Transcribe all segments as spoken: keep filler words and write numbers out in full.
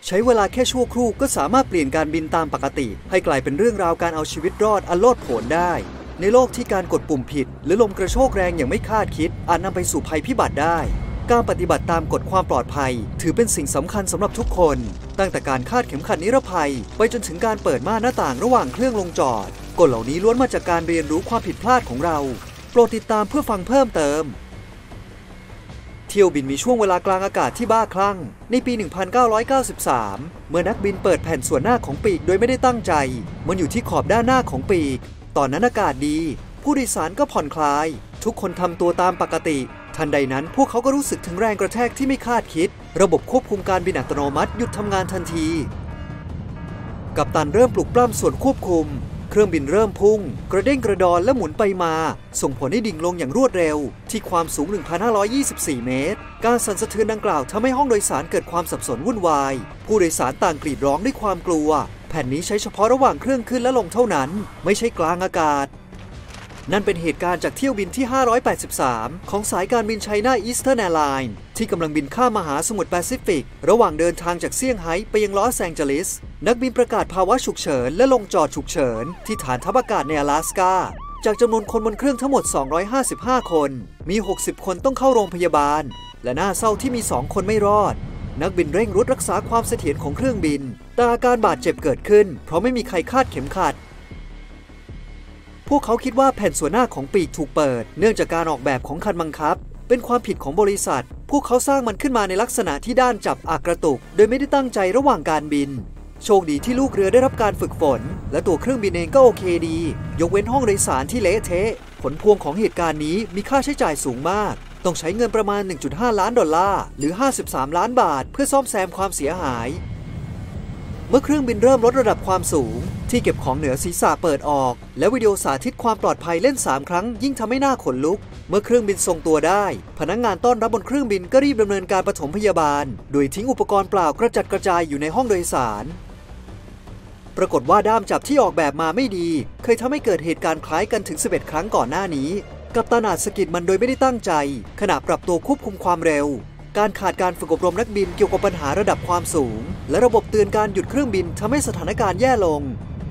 ใช้เวลาแค่ชั่วครู่ก็สามารถเปลี่ยนการบินตามปกติให้กลายเป็นเรื่องราวการเอาชีวิตรอดอันโลดโผนได้ในโลกที่การกดปุ่มผิดหรือลมกระโชกแรงอย่างไม่คาดคิดอาจนำไปสู่ภัยพิบัติได้การปฏิบัติตามกฎความปลอดภัยถือเป็นสิ่งสำคัญสำหรับทุกคนตั้งแต่การคาดเข็มขัดนิรภัยไปจนถึงการเปิดม่านหน้าต่างระหว่างเครื่องลงจอดกฎเหล่านี้ล้วนมาจากการเรียนรู้ความผิดพลาดของเราโปรดติดตามเพื่อฟังเพิ่มเติมเที่ยวบินมีช่วงเวลากลางอากาศที่บ้าคลั่งในปี หนึ่งพันเก้าร้อยเก้าสิบสาม เมื่อนักบินเปิดแผ่นส่วนหน้าของปีกโดยไม่ได้ตั้งใจมันอยู่ที่ขอบด้านหน้าของปีกตอนนั้นอากาศดีผู้โดยสารก็ผ่อนคลายทุกคนทำตัวตามปกติทันใดนั้นพวกเขาก็รู้สึกถึงแรงกระแทกที่ไม่คาดคิดระบบควบคุมการบินอัตโนมัติหยุดทำงานทันทีกัปตันเริ่มปลุกปล้ำส่วนควบคุมเครื่องบินเริ่มพุ่งกระเด้งกระดอนและหมุนไปมาส่งผลให้ดิ่งลงอย่างรวดเร็วที่ความสูง หนึ่งพันห้าร้อยยี่สิบสี่ เมตรการสั่นสะเทือนดังกล่าวทำให้ห้องโดยสารเกิดความสับสนวุ่นวายผู้โดยสารต่างกรีดร้องด้วยความกลัวแผ่นนี้ใช้เฉพาะระหว่างเครื่องขึ้นและลงเท่านั้นไม่ใช่กลางอากาศนั่นเป็นเหตุการณ์จากเที่ยวบินที่ห้าร้อยแปดสิบสามของสายการบินไชน่าอีสเทิร์นแอร์ไลน์ที่กำลังบินข้ามมหาสมุทรแปซิฟิกระหว่างเดินทางจากเซี่ยงไฮ้ไปยังลอสแองเจลิสนักบินประกาศภาวะฉุกเฉินและลงจอดฉุกเฉินที่ฐานทัพอากาศใน阿拉斯กาจากจำนวนคนบนเครื่องทั้งหมดสองร้อยห้าสิบห้าคนมีหกสิบคนต้องเข้าโรงพยาบาลและน่าเศร้าที่มีสองคนไม่รอดนักบินเร่งรุดรักษาความเสถียรของเครื่องบินแต่อาการบาดเจ็บเกิดขึ้นเพราะไม่มีใครคาดเข็มขัดพวกเขาคิดว่าแผ่นส่วนหน้าของปีกถูกเปิดเนื่องจากการออกแบบของคันบังคับเป็นความผิดของบริษัทพวกเขาสร้างมันขึ้นมาในลักษณะที่ด้านจับอักกระตุกโดยไม่ได้ตั้งใจระหว่างการบินโชคดีที่ลูกเรือได้รับการฝึกฝนและตัวเครื่องบินเองก็โอเคดียกเว้นห้องโดยสารที่เละเทะผลพวงของเหตุการณ์นี้มีค่าใช้จ่ายสูงมากต้องใช้เงินประมาณ หนึ่งจุดห้า ล้านดอลลาร์หรือห้าสิบสามล้านบาทเพื่อซ่อมแซมความเสียหายเมื่อเครื่องบินเริ่มลดระดับความสูงที่เก็บของเหนือศีรษะเปิดออกและวิดีโอสาธิตความปลอดภัยเล่นสามครั้งยิ่งทำให้หน้าขนลุกเมื่อเครื่องบินทรงตัวได้พนักงานต้อนรับบนเครื่องบินก็รีบดำเนินการปฐมพยาบาลโดยทิ้งอุปกรณ์เปล่ากระจัดกระจายอยู่ในห้องโดยสารปรากฏว่าด้ามจับที่ออกแบบมาไม่ดีเคยทำให้เกิดเหตุการณ์คล้ายกันถึงสิบเอ็ดครั้งก่อนหน้านี้กัปตันอาจสะกิดมันโดยไม่ได้ตั้งใจขณะปรับตัวควบคุมความเร็วการขาดการฝึกอบรมนักบินเกี่ยวกับปัญหาระดับความสูงและระบบเตือนการหยุดเครื่องบินทำให้สถานการณ์แย่ลง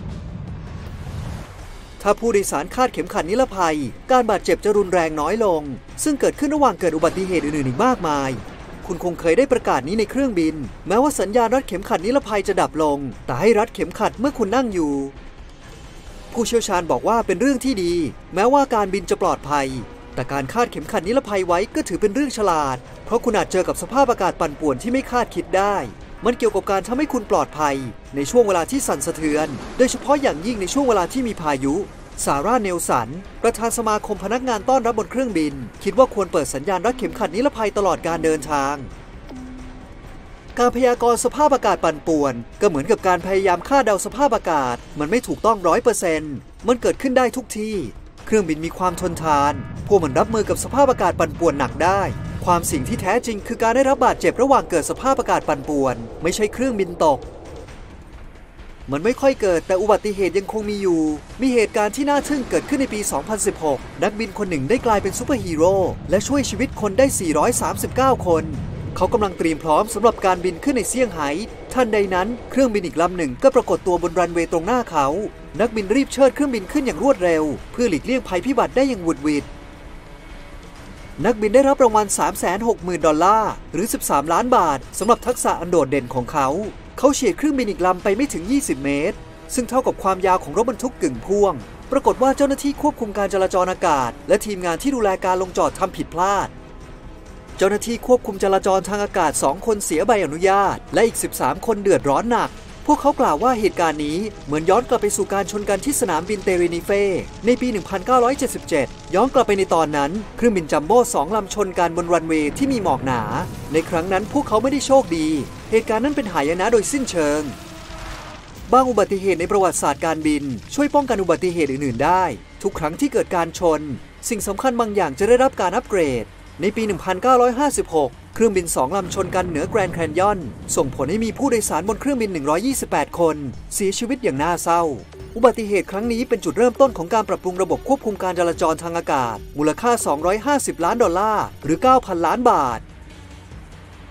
ถ้าผู้โดยสารคาดเข็มขัดนิรภัยการบาดเจ็บจะรุนแรงน้อยลงซึ่งเกิดขึ้นระหว่างเกิดอุบัติเหตุอื่นๆอีกมากมายคุณคงเคยได้ประกาศนี้ในเครื่องบินแม้ว่าสัญญาณรัดเข็มขัดนิรภัยจะดับลงแต่ให้รัดเข็มขัดเมื่อคุณนั่งอยู่ผู้เชี่ยวชาญบอกว่าเป็นเรื่องที่ดีแม้ว่าการบินจะปลอดภัยแต่การคาดเข็มขัดนิรภัยไว้ก็ถือเป็นเรื่องฉลาดเพราะคุณอาจเจอกับสภาพอากาศปั่นป่วนที่ไม่คาดคิดได้มันเกี่ยวกับการทำให้คุณปลอดภัยในช่วงเวลาที่สั่นสะเทือนโดยเฉพาะอย่างยิ่งในช่วงเวลาที่มีพายุซาร่าเนลสันประธานสมาคมพนักงานต้อนรับบนเครื่องบินคิดว่าควรเปิดสัญญาณรัดเข็มขัดนิรภัยตลอดการเดินทางการพยากรณ์สภาพอากาศปั่นป่วนก็เหมือนกับการพยายามคาดเดาสภาพอากาศมันไม่ถูกต้อง ร้อยเปอร์เซ็นต์ มันเกิดขึ้นได้ทุกที่เครื่องบินมีความทนทานพวกมันรับมือกับสภาพอากาศปั่นป่วนหนักได้ความสิ่งที่แท้จริงคือการได้รับบาดเจ็บระหว่างเกิดสภาพอากาศปั่นป่วนไม่ใช่เครื่องบินตกมันไม่ค่อยเกิดแต่อุบัติเหตุยังคงมีอยู่มีเหตุการณ์ที่น่าทึ่งเกิดขึ้นในปี สองพันสิบหก นักบินคนหนึ่งได้กลายเป็นซูเปอร์ฮีโร่และช่วยชีวิตคนได้ สี่ร้อยสามสิบเก้า คนเขากำลังเตรียมพร้อมสำหรับการบินขึ้นในเซี่ยงไฮ้ทันใดนั้นเครื่องบินอีกลำหนึ่งก็ปรากฏตัวบนรันเวย์ตรงหน้าเขานักบินรีบเชิดเครื่องบินขึ้นอย่างรวดเร็วเพื่อหลีกเลี่ยงภัยพิบัติได้อย่างหวุดหวิดนักบินได้รับรางวัล สามแสนหกหมื่น ดอลลาร์หรือสิบสามล้านบาทสำหรับทักษะอันโดดเด่นของเขาเขาเฉียดเครื่องบินอีกลำไปไม่ถึงยี่สิบเมตรซึ่งเท่ากับความยาวของรถบรรทุกกึ่งพ่วงปรากฏว่าเจ้าหน้าที่ควบคุมการจราจรอากาศและทีมงานที่ดูแลการลงจอดทำผิดพลาดเจ้าหน้าที่ควบคุมจราจรทางอากาศสองคนเสียใบอนุญาตและอีกสิบสามคนเดือดร้อนหนักพวกเขากล่าวว่าเหตุการณ์นี้เหมือนย้อนกลับไปสู่การชนกันที่สนามบินเตเรนิเฟในปี หนึ่งพันเก้าร้อยเจ็ดสิบเจ็ด ย้อนกลับไปในตอนนั้นเครื่องบินจัมโบ้สองลำชนกันบนรันเวย์ที่มีหมอกหนาในครั้งนั้นพวกเขาไม่ได้โชคดีเหตุการณ์นั้นเป็นหายนะโดยสิ้นเชิงบางอุบัติเหตุในประวัติศาสตร์การบินช่วยป้องกันอุบัติเหตุอื่นๆได้ทุกครั้งที่เกิดการชนสิ่งสำคัญบางอย่างจะได้รับการอัปเกรดในปี หนึ่งพันเก้าร้อยห้าสิบหก เครื่องบินสองลำชนกันเหนือแกรนด์แคนยอนส่งผลให้มีผู้โดยสารบนเครื่องบินหนึ่งร้อยยี่สิบแปดคนเสียชีวิตอย่างน่าเศร้าอุบัติเหตุครั้งนี้เป็นจุดเริ่มต้นของการปรับปรุงระบบควบคุมการจราจรทางอากาศมูลค่าสองร้อยห้าสิบล้านดอลลาร์หรือ เก้าพัน ล้านบาท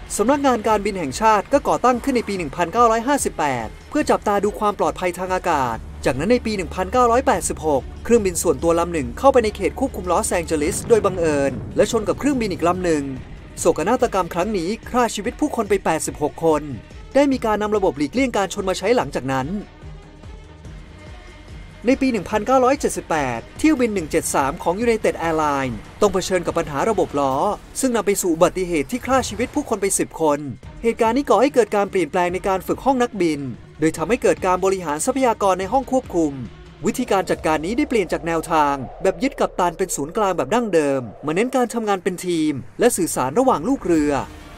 สำนักงานการบินแห่งชาติก็ก่อตั้งขึ้นในปี หนึ่งพันเก้าร้อยห้าสิบแปด เพื่อจับตาดูความปลอดภัยทางอากาศจากนั้นในปี หนึ่งพันเก้าร้อยแปดสิบหก เครื่องบินส่วนตัวลำหนึ่งเข้าไปในเขตควบคุมลอสแองเจลิสโดยบังเอิญและชนกับเครื่องบินอีกลำหนึ่งโศกนาฏกรรมครั้งนี้ฆ่าชีวิตผู้คนไปแปดสิบหกคนได้มีการนำระบบหลีกเลี่ยงการชนมาใช้หลังจากนั้นในปี หนึ่งพันเก้าร้อยเจ็ดสิบแปด เที่ยวบิน หนึ่งเจ็ดสาม ของ United Airlines ต้องเผชิญกับปัญหาระบบล้อซึ่งนำไปสู่อุบัติเหตุที่ฆ่าชีวิตผู้คนไปสิบคนเหตุการณ์นี้ก่อให้เกิดการเปลี่ยนแปลงในการฝึกห้องนักบินโดยทำให้เกิดการบริหารทรัพยากรในห้องควบคุมวิธีการจัดการนี้ได้เปลี่ยนจากแนวทางแบบยึดกัปตันเป็นศูนย์กลางแบบดั้งเดิมมาเน้นการทำงานเป็นทีมและสื่อสารระหว่างลูกเรือ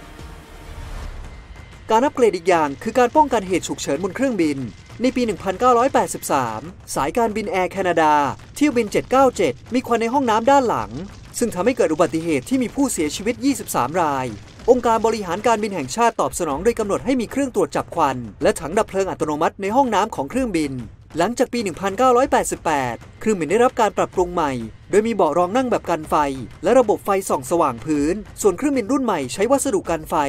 การอัปเกรดอีกอย่างคือการป้องกันเหตุฉุกเฉินบนเครื่องบินในปี หนึ่งพันเก้าร้อยแปดสิบสาม สายการบินแอร์แคนาดาเที่ยวบิน เจ็ดเก้าเจ็ด มีควันในห้องน้ำด้านหลังซึ่งทำให้เกิดอุบัติเหตุที่มีผู้เสียชีวิต ยี่สิบสาม รายองค์การบริหารการบินแห่งชาติตอบสนองโดยกำหนดให้มีเครื่องตรวจจับควันและถังดับเพลิงอัตโนมัติในห้องน้ำของเครื่องบินหลังจากปี หนึ่งพันเก้าร้อยแปดสิบแปด เครื่องบินได้รับการปรับปรุงใหม่โดยมีเบาะรองนั่งแบบกันไฟและระบบไฟส่องสว่างพื้นส่วนเครื่องบินรุ่นใหม่ใช้วัสดุกันไฟ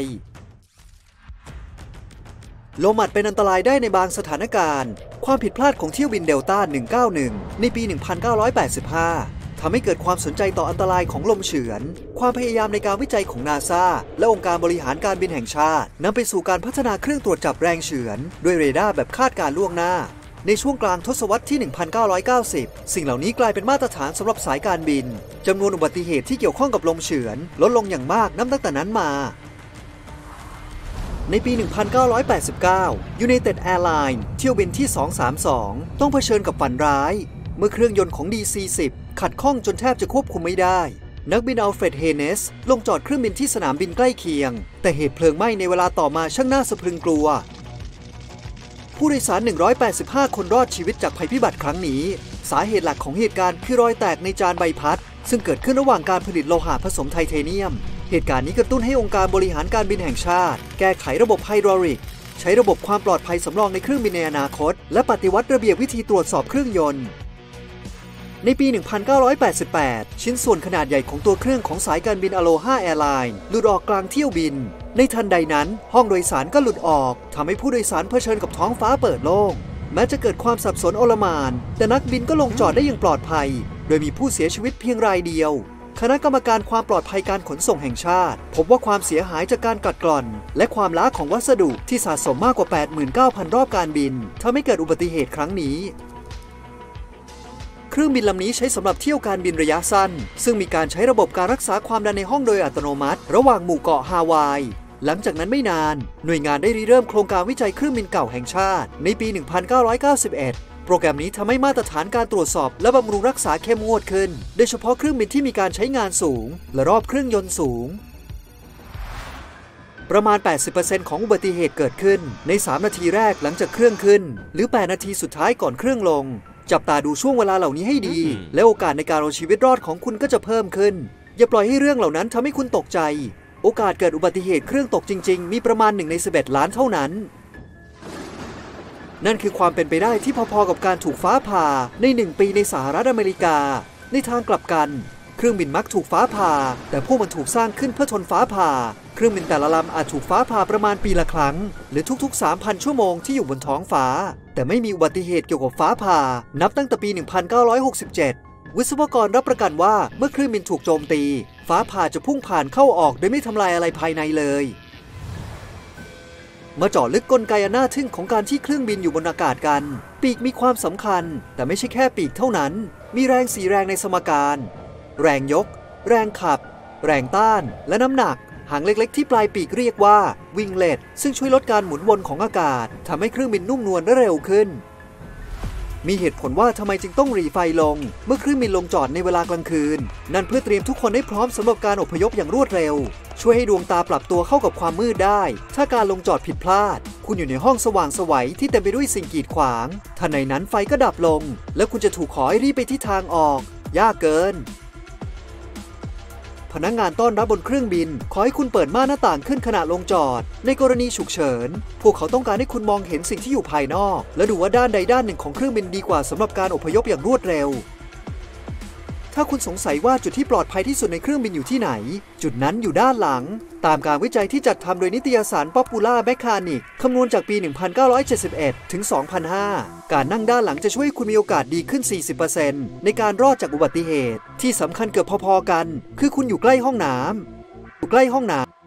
ลมอัดเป็นอันตรายได้ในบางสถานการณ์ความผิดพลาดของเที่ยวบินเดลต้า หนึ่งเก้าหนึ่ง ในปี หนึ่งพันเก้าร้อยแปดสิบห้า ทำให้เกิดความสนใจต่ออันตรายของลมเฉือนความพยายามในการวิจัยของ นาซา และองค์การบริหารการบินแห่งชาตินำไปสู่การพัฒนาเครื่องตรวจจับแรงเฉือนด้วยเรดาร์แบบคาดการณ์ล่วงหน้าในช่วงกลางทศวรรษที่ หนึ่งพันเก้าร้อยเก้าสิบ สิ่งเหล่านี้กลายเป็นมาตรฐานสำหรับสายการบินจำนวนอุบัติเหตุที่เกี่ยวข้องกับลมเฉือนลดลงอย่างมากนับตั้งแต่นั้นมาในปี หนึ่งพันเก้าร้อยแปดสิบเก้า United Airlines เที่ยวบินที่ สองสามสอง ต้องเผชิญกับฝันร้ายเมื่อเครื่องยนต์ของ ดี ซี สิบ ขัดข้องจนแทบจะควบคุมไม่ได้นักบินอัลเฟรด เฮเนสลงจอดเครื่องบินที่สนามบินใกล้เคียงแต่เหตุเพลิงไหม้ในเวลาต่อมาช่างน่าสะพรึงกลัวผู้โดยสาร หนึ่งร้อยแปดสิบห้า คนรอดชีวิตจากภัยพิบัติครั้งนี้สาเหตุหลักของเหตุการณ์คือรอยแตกในจานใบพัดซึ่งเกิดขึ้นระหว่างการผลิตโลหะผสมไทเทเนียมเหตุการณ์นี้กระตุ้นให้องค์การบริหารการบินแห่งชาติแก้ไขระบบไฮดรอลิกใช้ระบบความปลอดภัยสำรองในเครื่องบินในอนาคตและปฏิวัติระเบียบวิธีตรวจสอบเครื่องยนต์ในปี หนึ่งพันเก้าร้อยแปดสิบแปด ชิ้นส่วนขนาดใหญ่ของตัวเครื่องของสายการบินอโลฮาแอร์ไลน์หลุดออกกลางเที่ยวบินในทันใดนั้นห้องโดยสารก็หลุดออกทำให้ผู้โดยสารเผชิญกับท้องฟ้าเปิดโล่งแม้จะเกิดความสับสนโอลหม่านแต่นักบินก็ลงจอดได้อย่างปลอดภัยโดยมีผู้เสียชีวิตเพียงรายเดียวคณะกรรมการความปลอดภัยการขนส่งแห่งชาติพบว่าความเสียหายจากการกัดกร่อนและความล้าของวัสดุที่สะสมมากกว่า แปดหมื่นเก้าพัน รอบการบินทำให้เกิดอุบัติเหตุครั้งนี้เครื่องบินลำนี้ใช้สำหรับเที่ยวการบินระยะสั้นซึ่งมีการใช้ระบบการรักษาความดันในห้องโดยอัตโนมัติระหว่างหมู่เกาะฮาวายหลังจากนั้นไม่นานหน่วยงานได้ริเริ่มโครงการวิจัยเครื่องบินเก่าแห่งชาติในปี หนึ่งพันเก้าร้อยเก้าสิบเอ็ดโปรแกรมนี้ทำให้มาตรฐานการตรวจสอบและบำรุงรักษาเข้มงวดขึ้นโดยเฉพาะเครื่องบินที่มีการใช้งานสูงและรอบเครื่องยนต์สูงประมาณ แปดสิบเปอร์เซ็นต์ ของอุบัติเหตุเกิดขึ้นในสามนาทีแรกหลังจากเครื่องขึ้นหรือแปดนาทีสุดท้ายก่อนเครื่องลงจับตาดูช่วงเวลาเหล่านี้ให้ดีและโอกาสในการเอาชีวิตรอดของคุณก็จะเพิ่มขึ้นอย่าปล่อยให้เรื่องเหล่านั้นทำให้คุณตกใจโอกาสเกิดอุบัติเหตุเครื่องตกจริงๆมีประมาณหนึ่งในสิบเอ็ดล้านเท่านั้นนั่นคือความเป็นไปได้ที่พอๆกับการถูกฟ้าผ่าในหนึ่งปีในสหรัฐอเมริกาในทางกลับกันเครื่องบินมักถูกฟ้าผ่าแต่พวกมันถูกสร้างขึ้นเพื่อทนฟ้าผ่าเครื่องบินแต่ละลำอาจถูกฟ้าผ่าประมาณปีละครั้งหรือทุกๆ สามพัน ชั่วโมงที่อยู่บนท้องฟ้าแต่ไม่มีอุบัติเหตุเกี่ยวกับฟ้าผ่านับตั้งแต่ปี หนึ่งพันเก้าร้อยหกสิบเจ็ด วิศวกรรับประกันว่าเมื่อเครื่องบินถูกโจมตีฟ้าผ่าจะพุ่งผ่านเข้าออกโดยไม่ทำลายอะไรภายในเลยมาเจาะลึกกลไกอันน่าทึ่งของการที่เครื่องบินอยู่บนอากาศกันปีกมีความสำคัญแต่ไม่ใช่แค่ปีกเท่านั้นมีแรงสี่แรงในสมการแรงยกแรงขับแรงต้านและน้ำหนักหางเล็กๆที่ปลายปีกเรียกว่าวิงเลตซึ่งช่วยลดการหมุนวนของอากาศทำให้เครื่องบินนุ่มนวลและเร็วขึ้นมีเหตุผลว่าทำไมจึงต้องหรี่ไฟลงเมื่อเครื่องบินลงจอดในเวลากลางคืนนั่นเพื่อเตรียมทุกคนให้พร้อมสำหรับการอพยพอย่างรวดเร็วช่วยให้ดวงตาปรับตัวเข้ากับความมืดได้ถ้าการลงจอดผิดพลาดคุณอยู่ในห้องสว่างไสวที่เต็มไปด้วยสิ่งกีดขวางทันใดนั้นไฟก็ดับลงและคุณจะถูกขอให้รีบไปที่ทางออกยากเกินพนักงานต้อนรับบนเครื่องบินขอให้คุณเปิดม่านหน้าต่างขึ้นขณะลงจอดในกรณีฉุกเฉินพวกเขาต้องการให้คุณมองเห็นสิ่งที่อยู่ภายนอกและดูว่าด้านใดด้านหนึ่งของเครื่องบินดีกว่าสำหรับการอพยพอย่างรวดเร็วถ้าคุณสงสัยว่าจุดที่ปลอดภัยที่สุดในเครื่องบินอยู่ที่ไหนจุดนั้นอยู่ด้านหลังตามการวิจัยที่จัดทำโดยนิตยสาร Popular Mechanics คำนวณจากปี หนึ่งพันเก้าร้อยเจ็ดสิบเอ็ด ถึง สองพันห้า การนั่งด้านหลังจะช่วยคุณมีโอกาสดีขึ้น สี่สิบเปอร์เซ็นต์ ในการรอดจากอุบัติเหตุที่สำคัญเกือบพอๆกันคือคุณอยู่ใกล้ห้องน้ำอยู่ใกล้ห้องน้ำ